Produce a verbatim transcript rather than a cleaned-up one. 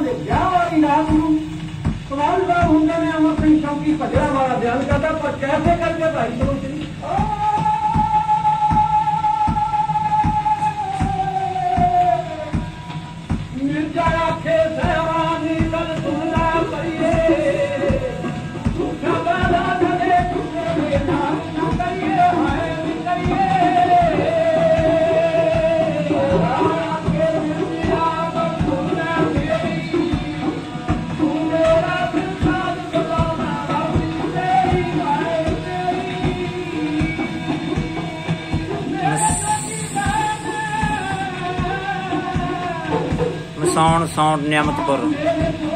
ਦੇ ਵਿਆਹ ਵਾਲੀ ਰਾਤ ਨੂੰ ਸਵਾਲਦਾਰ ਹੁੰਦੇ ਨੇ ਅਮਰ ਸਿੰਘ ਸ਼ੌਕੀ ਭਜਰਾ ਵਾਲਾ ਬਿਆਨ ਕਰਦਾ ਪਰ ਕੈਸੇ ਕਰਕੇ ਭਾਈ ਸੋਚ ਨਹੀਂ ਮਿਰਜ਼ਾ ਆਖੇ ਸਹਿਵਾਨੀ ਗੱਲ ਸੁਣਨਾ ਪਈਏ ਝੂਠਾ ਵਾਦਾ ਕਦੇ ਝੂਠੇ ਨਾ ਕਰੀਏ ਹਾਏ ਨੀ ਕਰੀਏ ਆਖੇ ਮਿਰਜ਼ਾ ਗੱਲ ਸੁਣਨਾ ਪਈ ਤੂੰ ਮੇਰਾ ਦਿਲ ਬਲਾਉਣਾ ਰੱਬੀ ਤੇਰੀ ਹਾਏ ਮਸਾਉਣ ਸਾਉਂਡ ਨਿਆਮਤਪੁਰ।